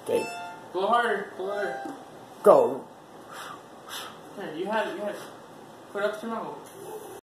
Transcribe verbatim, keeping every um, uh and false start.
Okay. Go harder. Go harder. Go. Here, you have it. You have it. Put it up to your mouth.